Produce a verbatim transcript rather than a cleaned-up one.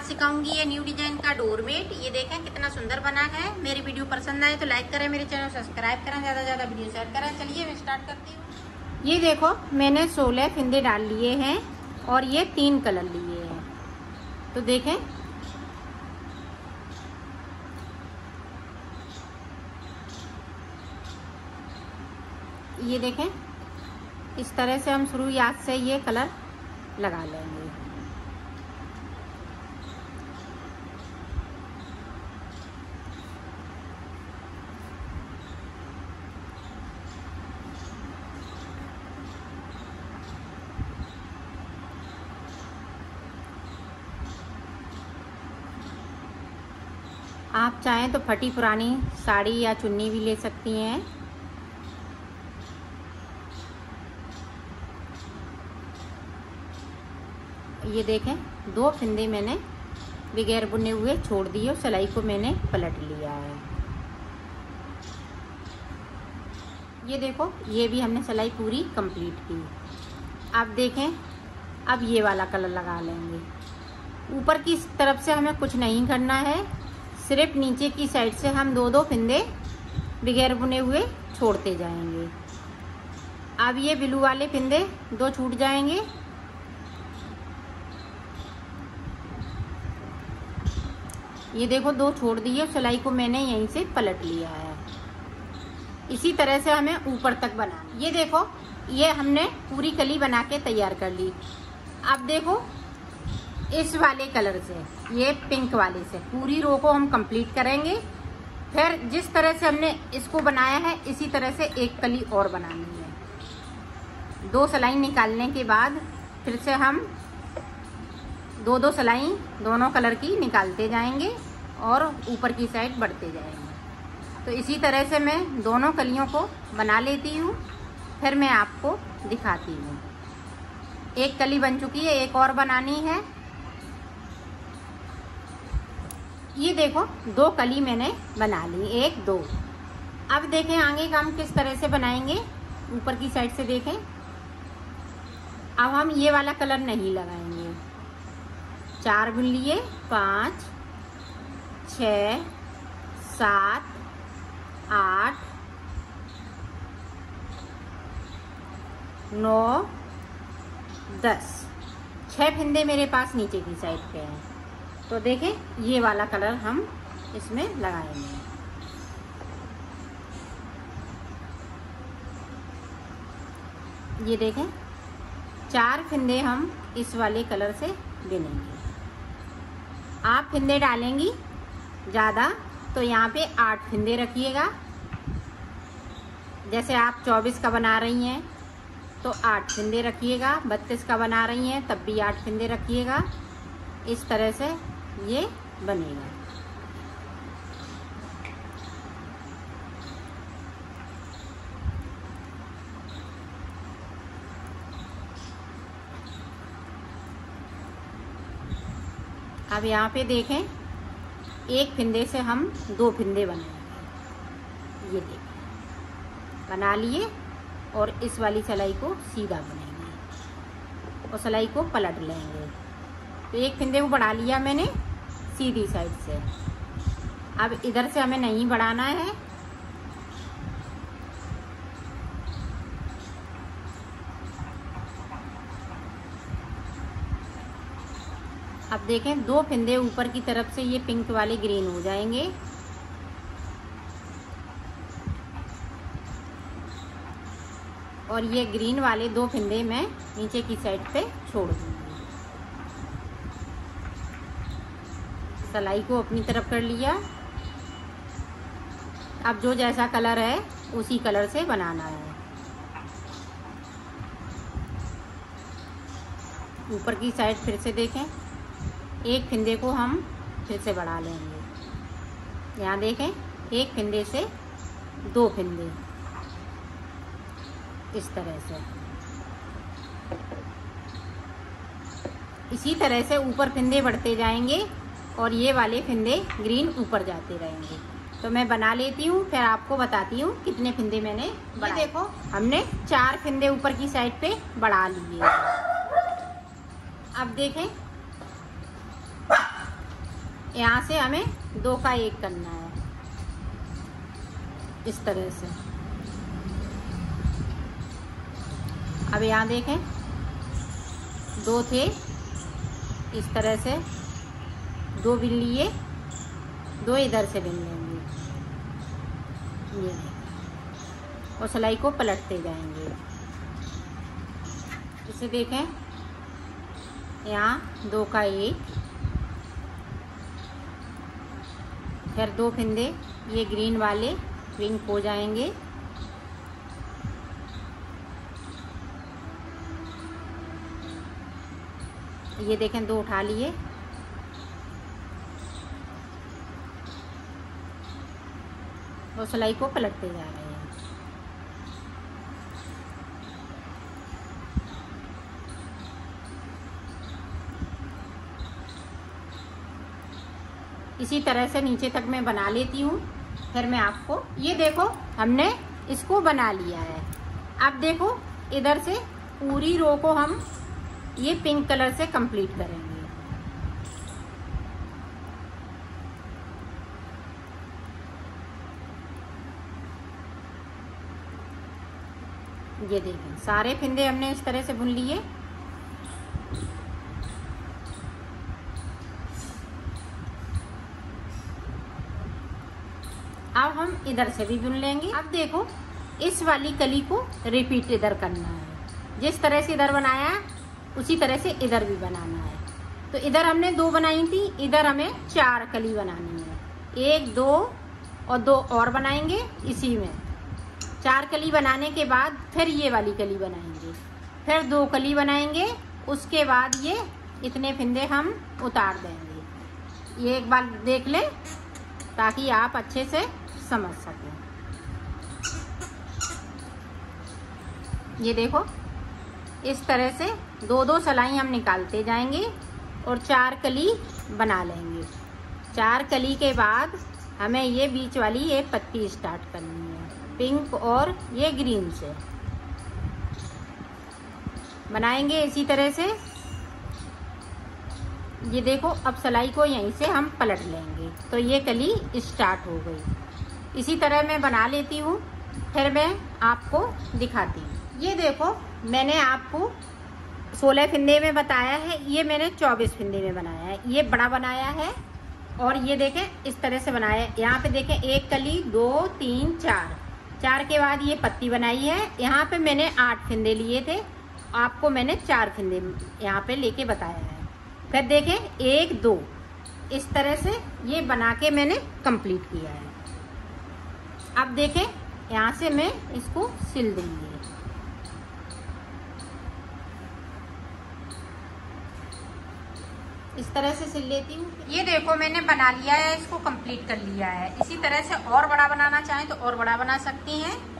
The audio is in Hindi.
सिखाऊंगी ये न्यू डिजाइन का डोरमेट। ये देखें कितना सुंदर बना है। मेरी वीडियो पसंद आए तो लाइक करें, मेरे चैनल सब्सक्राइब करें, ज़्यादा से ज़्यादा वीडियो शेयर करें। चलिए मैं स्टार्ट करती हूँ। ये देखो मैंने सोलह फिंदे डाल लिए हैं और ये तीन कलर लिए हैं। तो देखें ये देखें इस तरह से हम शुरुआत से ये कलर लगा लेंगे। आप चाहें तो फटी पुरानी साड़ी या चुन्नी भी ले सकती हैं। ये देखें दो फिंदे मैंने बगैर बुने हुए छोड़ दिए और सिलाई को मैंने पलट लिया है। ये देखो ये भी हमने सिलाई पूरी कंप्लीट की। अब देखें अब ये वाला कलर लगा लेंगे। ऊपर की तरफ से हमें कुछ नहीं करना है, सिर्फ नीचे की साइड से हम दो दो फिंदे बगैर बुने हुए छोड़ते जाएंगे। अब ये ब्लू वाले फिंदे दो छूट जाएंगे। ये देखो दो छोड़ दिए, सिलाई को मैंने यहीं से पलट लिया है। इसी तरह से हमें ऊपर तक बनाना। ये देखो ये हमने पूरी कली बना के तैयार कर ली। अब देखो इस वाले कलर से, ये पिंक वाले से पूरी रो को हम कंप्लीट करेंगे। फिर जिस तरह से हमने इसको बनाया है इसी तरह से एक कली और बनानी है। दो सिलाई निकालने के बाद फिर से हम दो दो सिलाई दोनों कलर की निकालते जाएंगे और ऊपर की साइड बढ़ते जाएंगे। तो इसी तरह से मैं दोनों कलियों को बना लेती हूँ, फिर मैं आपको दिखाती हूँ। एक कली बन चुकी है, एक और बनानी है। ये देखो दो कली मैंने बना ली, एक दो। अब देखें आगे का हम किस तरह से बनाएंगे। ऊपर की साइड से देखें। अब हम ये वाला कलर नहीं लगाएंगे। चार बुन लिए, पाँच, छ, सात, आठ, नौ, दस। छह फिंदे मेरे पास नीचे की साइड पे हैं। तो देखें ये वाला कलर हम इसमें लगाएंगे। ये देखें चार फिंदे हम इस वाले कलर से बिनेंगे। आप फिंदे डालेंगी ज़्यादा तो यहाँ पे आठ फिंदे रखिएगा। जैसे आप चौबीस का बना रही हैं तो आठ फिंदे रखिएगा, बत्तीस का बना रही हैं तब भी आठ फिंदे रखिएगा। इस तरह से ये बनेगा। अब यहाँ पे देखें एक फिंदे से हम दो फिंदे बनाएंगे। ये देखें बना लिए और इस वाली सिलाई को सीधा बुनेंगे और सिलाई को पलट लेंगे। तो एक फिंदे को बढ़ा लिया मैंने सीधी साइड से। अब इधर से हमें नहीं बढ़ाना है। अब देखें दो फिंदे ऊपर की तरफ से ये पिंक वाले ग्रीन हो जाएंगे। और ये ग्रीन वाले दो फिंदे मैं नीचे की साइड पे छोड़ दूंगी। सिलाई को अपनी तरफ कर लिया। अब जो जैसा कलर है उसी कलर से बनाना है। ऊपर की साइड फिर से देखें एक फिंदे को हम फिर से बढ़ा लेंगे। यहाँ देखें एक फिंदे से दो फिंदे इस तरह से। इसी तरह से ऊपर फिंदे बढ़ते जाएंगे और ये वाले फिंदे ग्रीन ऊपर जाते रहेंगे। तो मैं बना लेती हूँ फिर आपको बताती हूँ कितने फिंदे मैंने बढ़ाए। देखो हमने चार फिंदे ऊपर की साइड पे बढ़ा लिए। अब देखें यहाँ से हमें दो का एक करना है, इस तरह से। अब यहाँ देखें, दो थे, इस तरह से दो बिन लिए, दो इधर से बिन लेंगे, ये, और सिलाई को पलटते जाएंगे। इसे देखें, यहाँ दो का एक, फिर दो फिंदे ये ग्रीन वाले विंग हो जाएंगे। ये देखें, दो उठा लिए, और सिलाई को पलटते जा रहे हैं। इसी तरह से नीचे तक मैं बना लेती हूँ, फिर मैं आपको, ये देखो हमने इसको बना लिया है। अब देखो इधर से पूरी रो को हम ये पिंक कलर से कंप्लीट करेंगे। ये देखें, सारे फिंदे हमने इस तरह से बुन लिए। अब हम इधर से भी बुन लेंगे। अब देखो, इस वाली कली को रिपीट इधर करना है। जिस तरह से इधर बनाया है उसी तरह से इधर भी बनाना है। तो इधर हमने दो बनाई थी, इधर हमें चार कली बनानी है। एक, दो और दो और बनाएंगे इसी में। चार कली बनाने के बाद फिर ये वाली कली बनाएंगे, फिर दो कली बनाएंगे, उसके बाद ये इतने फिंदे हम उतार देंगे। ये एक बार देख लें ताकि आप अच्छे से समझ सकें। ये देखो, इस तरह से दो दो सिलाई हम निकालते जाएंगे और चार कली बना लेंगे। चार कली के बाद हमें ये बीच वाली ये पत्ती स्टार्ट करनी है, पिंक और ये ग्रीन से बनाएंगे इसी तरह से। ये देखो, अब सिलाई को यहीं से हम पलट लेंगे तो ये कली स्टार्ट हो गई। इसी तरह मैं बना लेती हूँ, फिर मैं आपको दिखाती हूँ। ये देखो, मैंने आपको सोलह फिंदे में बताया है, ये मैंने चौबीस फिंदे में बनाया है। ये बड़ा बनाया है और ये देखें इस तरह से बनाया है। यहाँ पे देखें, एक कली, दो, तीन, चार, चार के बाद ये पत्ती बनाई है। यहाँ पे मैंने आठ फिंदे लिए थे, आपको मैंने चार फिंदे यहाँ पे लेके बताया है। फिर देखें, एक, दो, इस तरह से ये बना के मैंने कंप्लीट किया है। अब देखें, यहाँ से मैं इसको सिल दूंगी। इस तरह से सिल लेती हूँ। ये देखो, मैंने बना लिया है, इसको कंप्लीट कर लिया है। इसी तरह से और बड़ा बनाना चाहें तो और बड़ा बना सकती हैं।